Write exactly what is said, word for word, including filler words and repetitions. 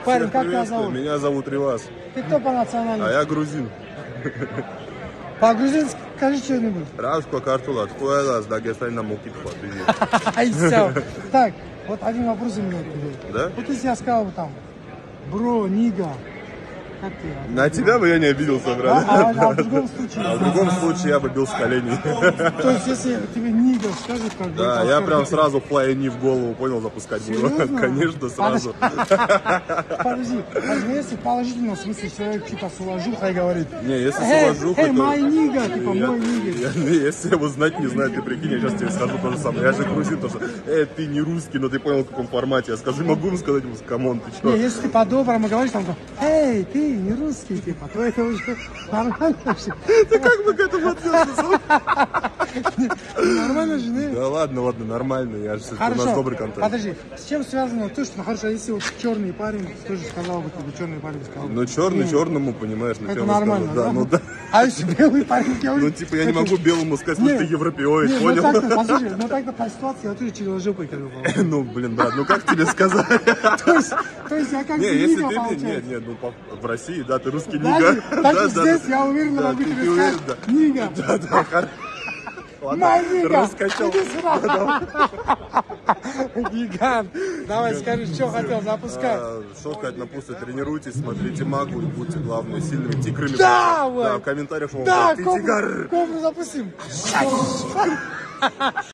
Парень, как тебя зовут? Меня зовут Ривас. Ты кто по национальности? А я грузин. По-грузински скажи что-нибудь. Рашко, картула, хуэлас, Дагестан на мукитхва. Ай, все. Так, вот один вопрос у меня к тебе. Да? Вот если я сказал бы там, бро, нига, как ты? На тебя бы я не обиделся, брат. А, а, а в другом случае? А в другом случае я бы бил с коленей. То есть, если тебе нига скажет, как бы... Да, я прям сразу флайни в голову, понял, запускать буду. Серьезно? Конечно, сразу. Подожди, подожди, если в положительном смысле человек типа с уважухой говорит, Не, если с эй, уважухой, эй, то- мой нига, типа Я- мой нига. я- Если его знать не знаю, ты прикинь, я сейчас тебе скажу то же самое. Я же грузин, то что, э, ты не русский, но ты понял, в каком формате. Я скажу, могу ему сказать, камон, ты что? Не, если ты по-доброму говоришь, там, эй, ты не русский, типа, то это уже нормально же. Ты как бы к этому относишься? Нормально же, не? Да ладно, ладно, нормально, я же, у нас Хорошо, добрый контент. подожди, с чем связано то, что, хорошо, если вот черный парень, тоже сказал бы, тебе черный парень сказал бы. Ну, черный Не, черному, понимаешь, на это тему нормально, сказал. Да, ну да. А если белый парень говорит... Ну, типа, я не могу белому сказать, Не, что ты европеоид, не, понял? Ну так-то, послушай, ну так-то по ситуации я тоже черножопый как бы был. Ну, блин, брат, ну как тебе сказать? То есть, то есть я как Не, бы если нига, ты, получается. нет, нет, ну по- в России, да, ты русский Да, нига. так и здесь я уверенно да, могу ты- тебе ты уверен, сказать, да. нига. Да, да, хорошо. Моя нига, раскачал. иди сюда. Гигант, давай скажи, что хотел, запускай. А, Что сказать, напустить, тренируйтесь, смотрите магу и будьте, главное, сильными тиграми. Да, Да, вот. в комментариях, что Да, ты кобру, тигр. кобру запустим.